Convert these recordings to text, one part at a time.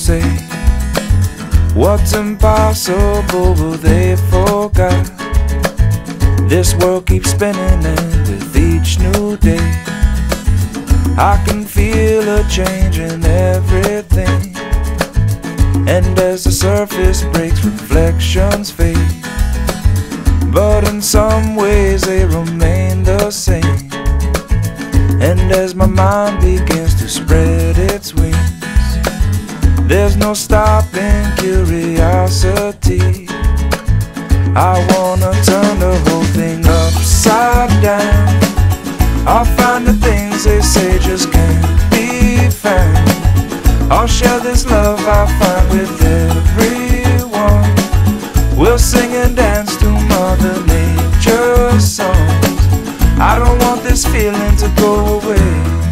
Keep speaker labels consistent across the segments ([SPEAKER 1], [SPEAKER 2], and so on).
[SPEAKER 1] say what's impossible, well, they forgot. This world keeps spinning, and with each new day I can feel a change in everything. And as the surface breaks, reflections fade, but in some ways they remain the same. And as my mind begins to spread its wings, there's no stopping curiosity. I wanna turn the whole thing upside down. I'll find the things they say just can't be found. I'll share this love I find with everyone. We'll sing and dance to Mother Nature's songs. I don't want this feeling to go away.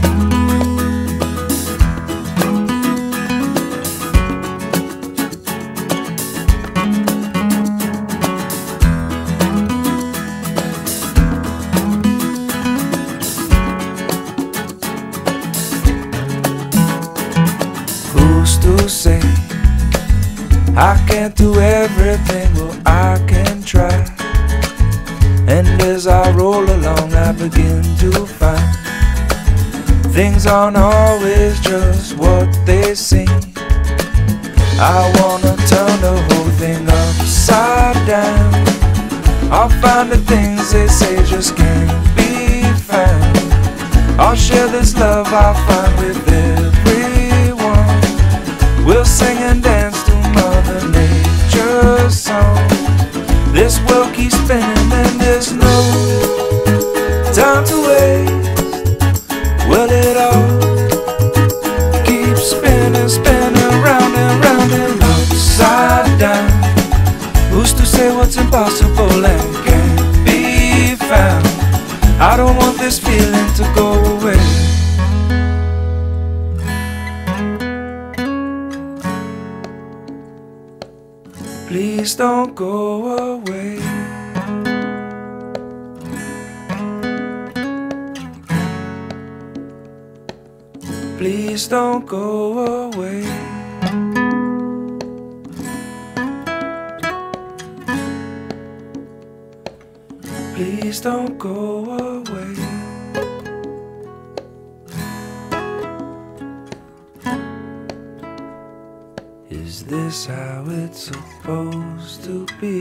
[SPEAKER 1] Who's to say I can't do everything? Well, I can try. And as I roll along, I begin to find things aren't always just what they seem. I wanna turn the whole thing upside down. I'll find the things they say just can't be found. I'll share this love I find with everyone. We'll sing and dance to Mother Nature's song. This world keeps spinning and there's no time to waste. Well, it all keeps spinning, spinning round and round and upside down. Who's to say what's impossible and can't be found? I don't want this feeling to go away. Please don't go away. Please don't go away. Please don't go away. Is this how it's supposed to be?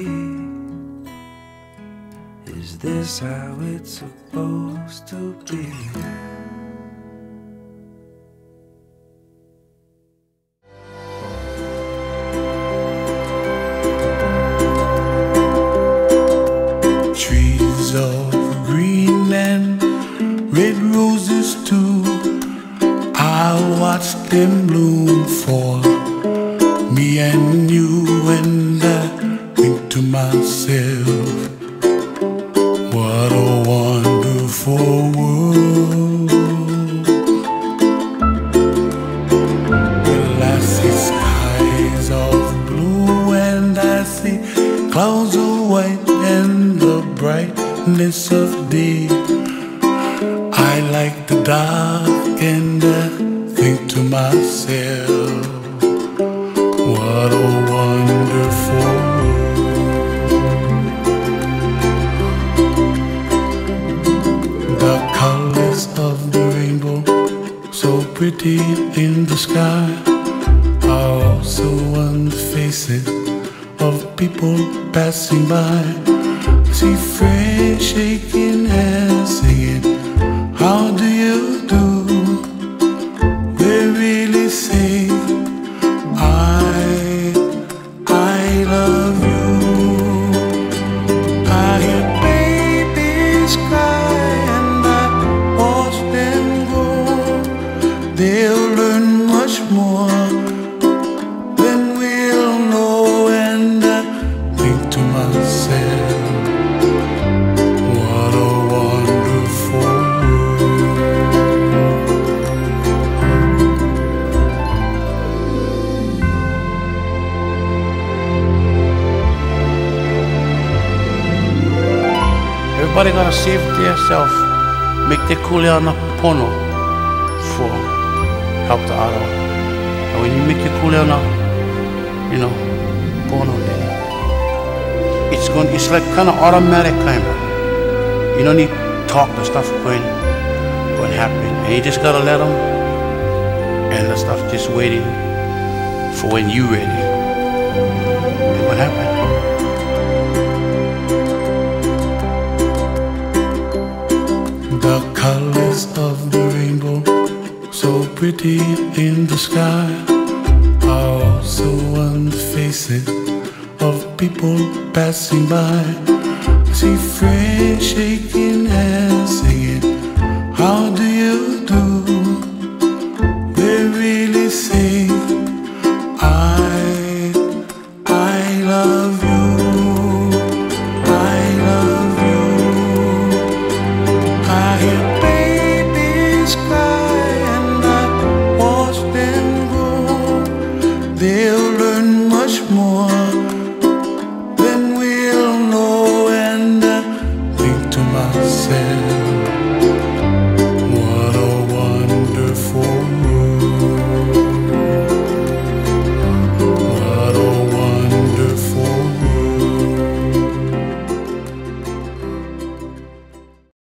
[SPEAKER 1] Is this how it's supposed to be?
[SPEAKER 2] Trees of green and red roses too, I watched them bloom for me and you, and I think to myself, what a wonderful world. Well, I see skies of blue and I see clouds of white and the brightness of day. I like the dark and I think to myself, what a wonderful world. The colors of the rainbow, so pretty in the sky, are also on the faces of people passing by. I see friends shaking hands, singing, how do you do? They really say, I love you. I hear babies cry and I watch them grow. They'll learn much more than we'll know, and I think to myself, what a wonderful world.
[SPEAKER 3] Everybody gotta save it to yourself. Make the coolie on a pono for help the other.
[SPEAKER 2] And when you make your cool down now, you know, going on there. It's like kind of automatic kind of. You don't need to talk, the stuff going to happen. And you just gotta let them, and the stuff just waiting for when you ready. And what happened? The colors of the rainbow, so pretty in the sky, are also on the faces of people passing by. I see friends shaking hands, singing, how do you do?